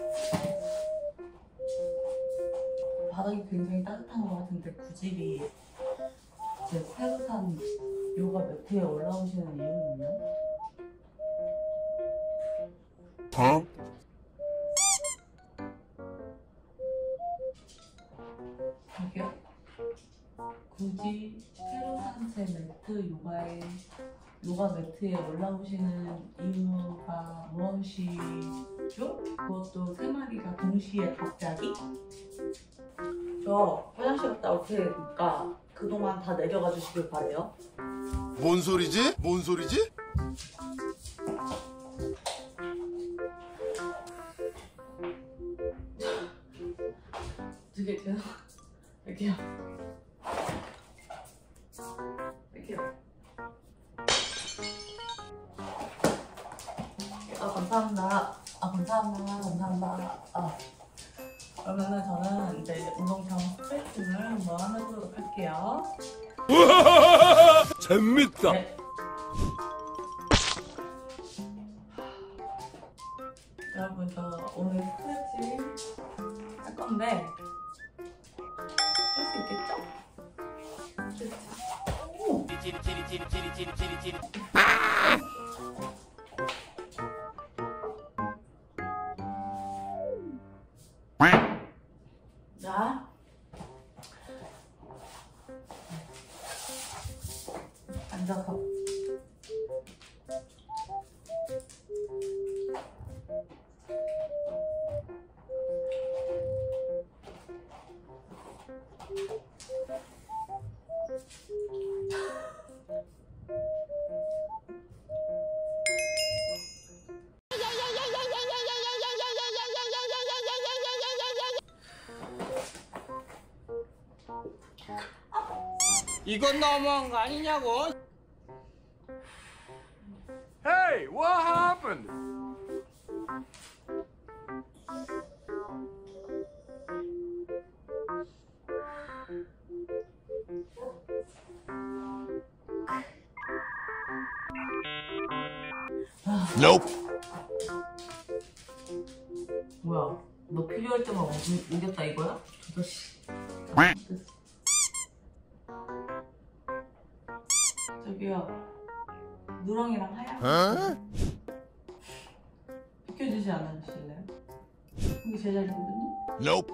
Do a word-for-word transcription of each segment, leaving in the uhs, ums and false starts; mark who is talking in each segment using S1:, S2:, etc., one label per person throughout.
S1: 바닥이 굉장히 따뜻한 것 같은데 구질이 제 새로 산 요가 매트에 올라오시는 이유는요?
S2: 어?
S1: 저기요? 굳이 새로 산 제 매트 요가에 요가 매트에 올라오시는 이유가 무엇이죠? 그것도 세 마리가 동시에 갑자기? 저 화장실 갔다 올 테니까 그동안 다 내려가 주시길 바래요.
S2: 뭔 소리지? 뭔 소리지?
S1: 되게 죄송... 여기요. 여기요. 아 감사합니다. 아 감사합니다. 감사합니다. 아 그러면은 저는 이제 운동장 스트레칭을 한번 해보도록 할게요.
S2: 재밌다.
S1: 네. 여러분 저 오늘 스트레칭 할 건데 할 수 있겠죠? 오! 자, 앉아서
S3: 이건 너무한 거 아니냐고?
S2: Hey, what happened? Nope.
S1: 뭐야? 너 필요할 때만 옮- 옮겼다 이거야? 저 자식. 저기요. 누렁이랑 하얀
S2: 어?
S1: 비켜주지 않아주실래요? 여기 제 자리거든요?
S2: Nope.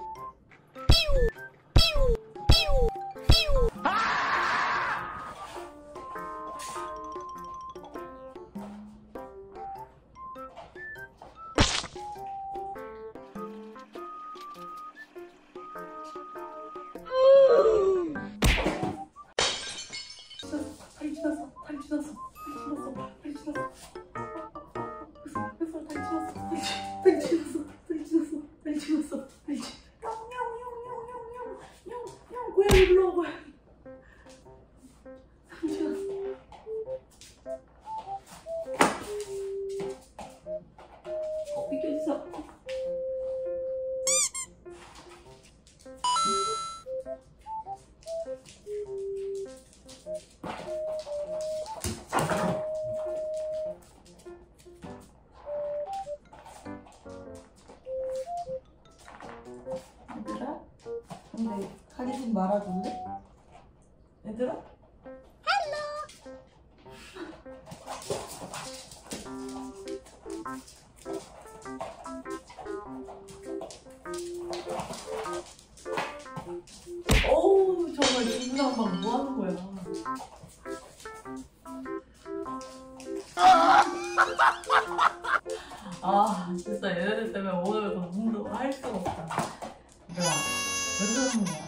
S1: 다리 찢었어, 다리 찢었어, 다리 찢었어, 다리 찢었어. 다리 찢었어, 다리 찢었어, 다리 찢었어, 다리 찢었어, 다리 찢었어. 냥, 고양이 불러와, 고양이. 다리 찢었어. 어, 비켜주세요. 얘들아? 근데 가리 좀 말아줄래? 얘들아? 어우 정말 중구난방 뭐 하는 거야? 아 진짜 얘네들 때문에 오늘 운동 할 수가 없다. 얘들아 왜 그러는 거야?